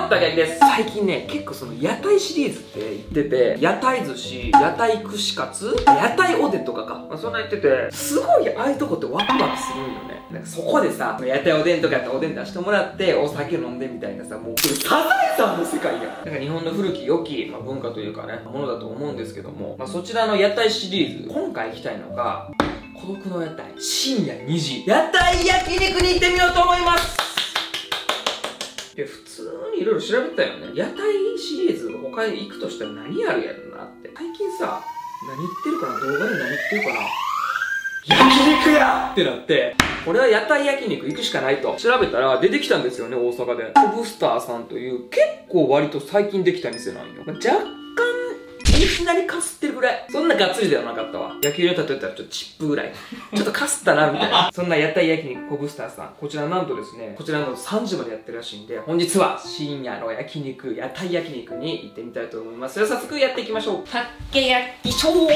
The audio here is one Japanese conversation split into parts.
のたけやきです。最近ね、結構その屋台シリーズって言ってて、屋台寿司、屋台串カツ、屋台おでんとかか。まあ、そんな言ってて、すごいああいうとこってワクワクするんよね。なんかそこでさ、屋台おでんとかやったらおでん出してもらって、お酒飲んでみたいなさ、もう、サザエさんの世界やん。なんか日本の古き良き、まあ、文化というかね、ものだと思うんですけども、まあ、そちらの屋台シリーズ、今回行きたいのが、孤独の屋台、深夜2時、屋台焼肉に行ってみようと思います。いや、普通にいろいろ調べたよね。屋台シリーズ他に行くとしたら何やるやろなって。最近さ、何言ってるかな、動画で何言ってるかな、焼肉やってなって、これは屋台焼肉行くしかないと調べたら出てきたんですよね、大阪で。コブスターさんという結構割と最近できた店なんよ。若干いきなりかすってるぐらい。そんながっつりではなかったわ。野球で例えたらちょっとチップぐらい。ちょっとかすったなみたいな。そんな屋台焼肉コブスターさん。こちらなんとですね、こちらの3時までやってるらしいんで、本日は深夜の焼肉、屋台焼肉に行ってみたいと思います。では早速やっていきましょう。たけ焼きショー。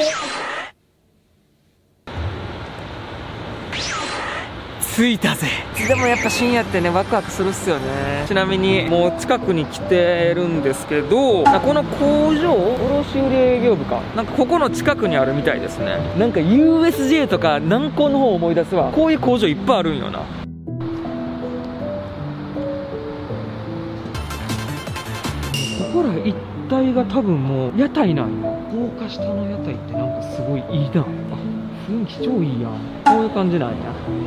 着いたぜ。でもやっぱ深夜ってね、ワクワクするっすよね。ちなみにもう近くに来てるんですけど、この工場卸売営業部かなんかここの近くにあるみたいですね。なんか USJ とか南港の方思い出すわ。こういう工場いっぱいあるんよな。ここら一帯が多分もう屋台なんよ。高架下の屋台ってなんかすごいいいな。あ、雰囲気超いいやん。こういう感じなんや。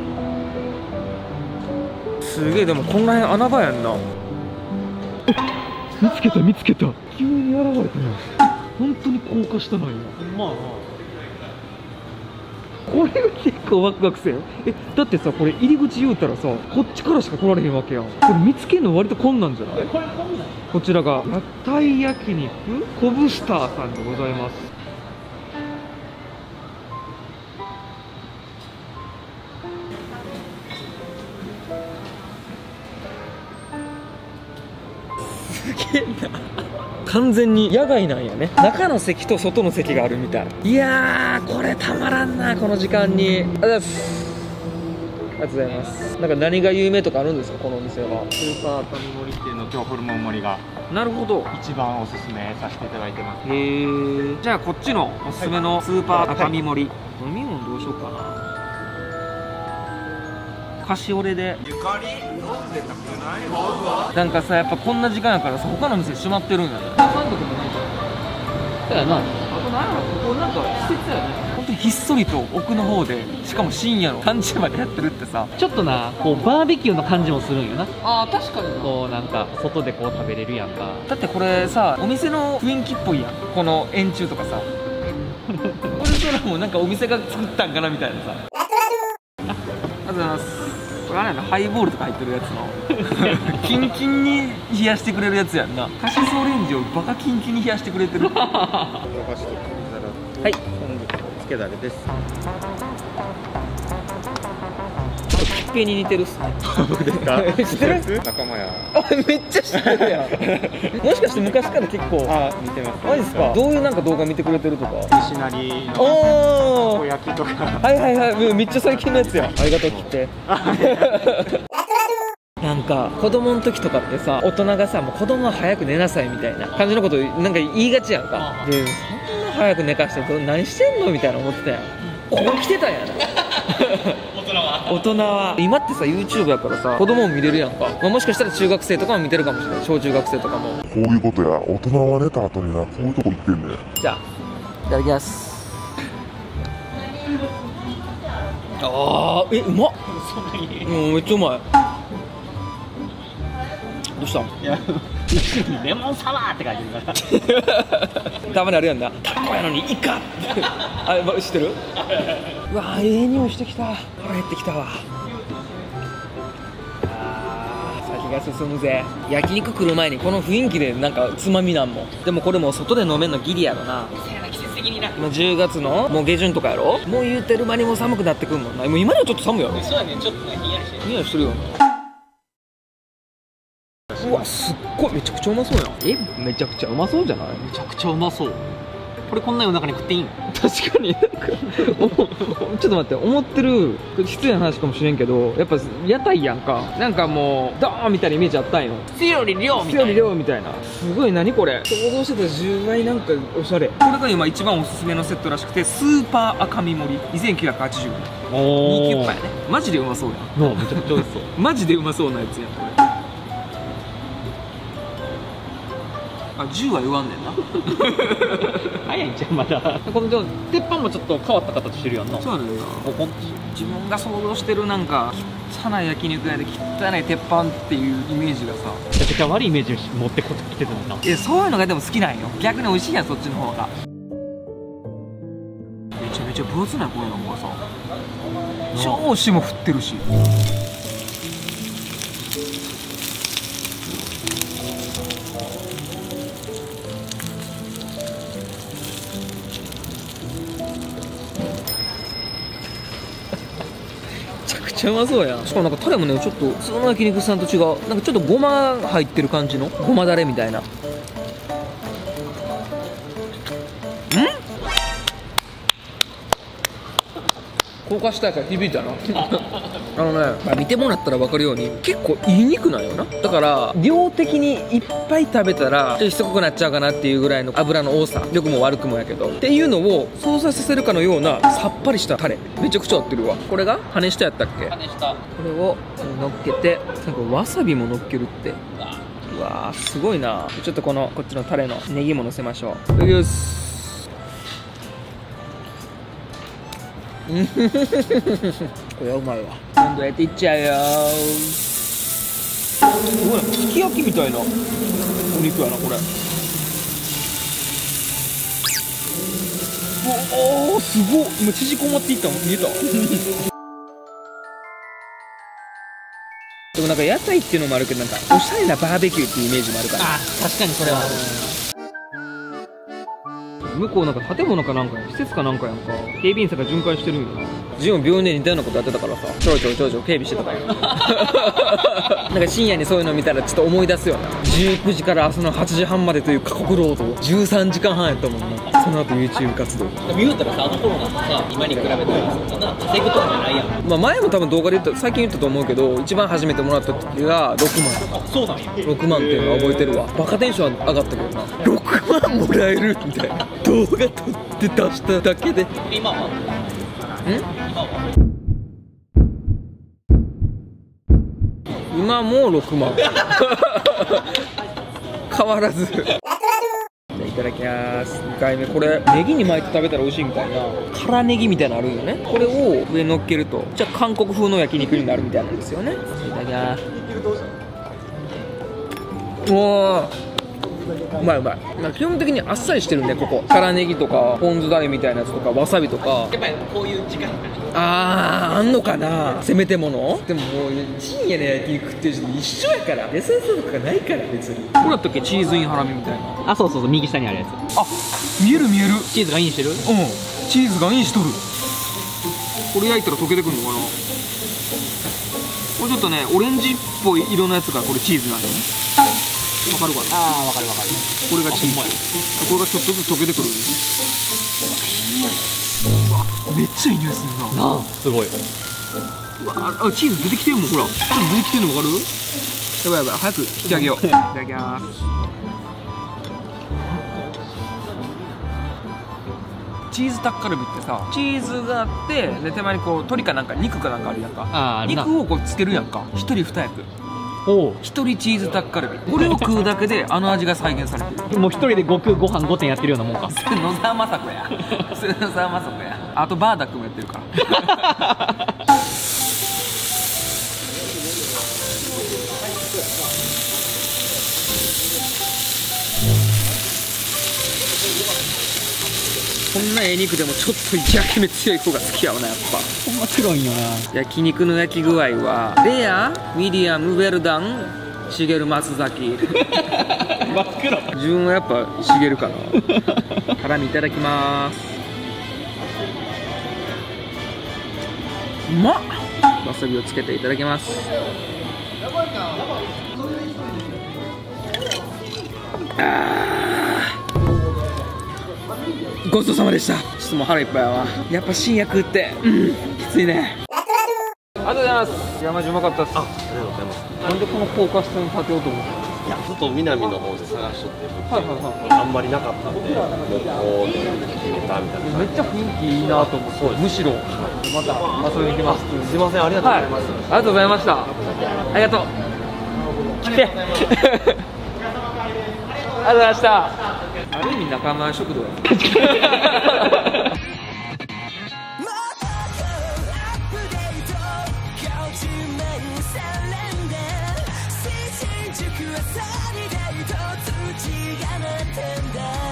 すげえ。でもこんな辺穴場やんな。見つけた見つけた。急に現れたな。本当に高架下なんや。まあこれが結構ワクワクせん。だってさ、これ入り口言うたらさ、こっちからしか来られへんわけやん。これ見つけるの割と困難じゃない？これ困難。こちらが屋台焼肉コブスターさんでございます。すげえな。完全に野外なんやね。中の席と外の席があるみたい。いやー、これたまらんな、この時間に。ありがとうございます。ありがとうございます。なんか何が有名とかあるんですか、このお店は。 スーパー赤身盛りっていうのとホルモン盛りがなるほど、 一番おすすめさせていただいてます。 へー。じゃあこっちのおすすめのスーパー赤身盛り、飲み物どうしようかな。カシオレで。ゆかり飲んでたくない？なんかさ、やっぱこんな時間やからさ、他の店閉まってるんやね。監督もないからだよな。あと何やろ、ここなんか施設やね。本当にひっそりと奥の方で、しかも深夜の3時までやってるってさ、 ちょっとな、こうバーベキューの感じもするんよな。 ああ確かに。 こうなんか外でこう食べれるやんか。 だってこれさ、お店の雰囲気っぽいやん、この円柱とかさ。これそらもうなんかお店が作ったんかなみたいなさ。ありがとうございます。これあれやな、ハイボールとか入ってるやつのキンキンに冷やしてくれるやつやんな。カシスオレンジをバカキンキンに冷やしてくれてる。はい、 つけだれです。 ちょっときっけに似てるっすね。 僕ですか？ 知ってる？ 仲間や。 あ、めっちゃ知ってるやん。もしかして昔から結構。 あ、似てます。 マジっすか？どういうなんか動画見てくれてるとか。 西成のおたこ焼きとか。 はいはいはい、めっちゃ最近のやつや。ありがとう、切って。なんか子供の時とかってさ、大人がさ、もう子供は早く寝なさいみたいな感じのことなんか言いがちやんか。で、そんな早く寝かして何してんのみたいな思ってたやん。ここ来てたんやな。大人は今ってさ YouTube やからさ、子供も見れるやんか。まあ、もしかしたら中学生とかも見てるかもしれない。小中学生とかも。 こういうことや。大人は寝た後にな、こういうとこ行ってんねん。 じゃあいただきます。あー、うまっ。めっちゃうまい。どうしたん？ いや、後ろにレモンサワーって書いてるから。 たまにあるやんな。タコやのにイカ。あ、知ってる？うわー、匂いしてきた。腹減ってきたわ。先が進むぜ。焼肉来る前にこの雰囲気でなんかつまみなんもん。でもこれもう外で飲めんのギリやろな。季節的にな。今10月のもう下旬とかやろ。もう言うてる間にも寒くなってくんもんな。もう今にはちょっと寒いやろ。 そうやね、ちょっとね、ひんやりしてる。 ひんやりしてるよね。うわ、すっごいめちゃくちゃうまそうやん。 めちゃくちゃうまそうじゃない？めちゃくちゃうまそう。 これこんな夜中に食っていいん？ 確かにちょっと待って、思ってる失礼な話かもしれんけど、やっぱ屋台やんか。なんかもうドーンみたいなイメージあったんよ。 質より量み質より量みたいな。すごい、何これ、想像してた10倍なんかおしゃれ。これが今一番おすすめのセットらしくて、スーパー赤身盛り2980円。 お 2キュッパやね。マジでうまそうやのめちゃくちゃ美味しそう。 マジでうまそうなやつやんこれ。あ、10は言わんねんな。 早いんじゃんまだ。この鉄板もちょっと変わった形してるやんな。 そうなのよ。 ポコンと自分が想像してるなんか汚い焼肉屋で汚い鉄板っていうイメージがさ、 めちゃくちゃ悪いイメージ持ってこっち来てたのにな。 そういうのがでも好きなんよ。逆に美味しいやん、そっちの方が。めちゃめちゃ分厚ないこれなんかさ、超霜降ってるし。めちゃくちゃうまそうやん。しかもなんかタレもね、ちょっと普通の焼肉屋さんと違う、なんかちょっとごま入ってる感じのごまだれみたいな。高架下やから響いたな。見てもらったら分かるように結構いい肉なんよな。だから量的にいっぱい食べたらちょっとしつこくなっちゃうかなっていうぐらいの油の多さ、良くも悪くもやけどっていうのを想像させるかのようなさっぱりしたタレ、めちゃくちゃ合ってるわ。これが羽下やったっけ。 羽下。 これを乗っけて、なんかわさびも乗っけるって。うわーすごいな。ちょっとこっちのタレのネギも乗せましょう。いただきます。これはうまいわ。今度やっていっちゃうよー。すごい、すき焼きみたいなお肉やなこれ。おーすごっ。今縮こまっていったの見えた。でもなんか屋台っていうのもあるけど、なんかおしゃれなバーベキューっていうイメージもあるから。 あ、確かにそれは。 向こうなんか建物かなんか施設かなんかやんか。警備員さんが巡回してるんよな。自分病院で似たようなことやってたからさ、ちょいちょい警備してたからなんか深夜にそういうの見たらちょっと思い出すよな。19時から朝の8時半までという過酷労働、13時間半やったもんな。その後 YouTube 活動。 言うたらさ、あの頃なんかさ、今に比べたらそんな稼ぐとかじゃないやん。 まあ前も多分動画で言った、最近言ったと思うけど、一番初めてもらった時が6万。 そうなんや。 6万っていうのは覚えてるわ。バカテンション上がったけどな。6万もらえるみたいな動画撮って出しただけで。 今は今も6万変わらず。じゃあいただきます。2回目、これネギに巻いて食べたら美味しいみたいな辛ネギみたいなのあるよね。これを上に乗っけるとじゃあ韓国風の焼肉になるみたいなんですよね。いただきます。おーうまいうまい。なんか基本的にあっさりしてるんで、ここ辛ネギとかポン酢だれみたいなやつとかわさびとか。 やっぱりこういう時間あんのかな、せめてもの。でももう深夜の焼肉っていう一緒やから、優しさとかないから別に。これだったっけ、チーズインハラミみたいな。 あ、そうそうそう、右下にあるやつ。 あ、見える見える。 チーズがインしてる。 チーズがインしとる。これ焼いたら溶けてくるのかな。これちょっとね、オレンジっぽい色のやつがこれチーズなんだよね。わかるかな。 ああ、わかるわかる。 これがチーズ。これがちょっとずつ溶けてくる。うわ、めっちゃいい匂いするな。 なあ、すごい。 うわあ、チーズ出てきてるもん、ほら。ちょっと出てきてるの分かる。やばいやばい、早く引き上げよう。いただきます。チーズタッカルビってさ、チーズがあってで手前にこう鶏かなんか肉かなんかあるやんか。 あるな。 肉をこうつけるやんか。一人二役。 おう、 一人チーズタッカルビ。これを食うだけであの味が再現されてる。 もう一人でご飯5点やってるようなもんか。 それ野沢雅子や。それ野沢雅子や。あとバーダックもやってるから。こんなええ肉でもちょっと焼き目強い方が好きやわな、やっぱ。 ほんま黒いんよな。 焼肉の焼き具合はレア、ミディアム、ウェルダン、シゲル、松崎。 真っ黒。 自分はやっぱシゲルかな。辛みいただきます。うまっ。わさびをつけていただきます。 ごちそうさまでした。ちょっともう腹いっぱいやわ。やっぱ新薬ってきついね。ありがとうございます。山地うまかったっす。ありがとうございます。なんでこの高架下に建てようと思ったの？ いや、ずっと南の方で探しとってはいはいはい。 あんまりなかったんで、もうこう決めたみたいな。 めっちゃ雰囲気いいなと思って、むしろまた遊びに行きます。 すいません、ありがとうございます。 ありがとうございました。ありがとう。来て。ありがとうございました。ある意味仲間食堂や。 新宿朝にデート土が鳴ってんだ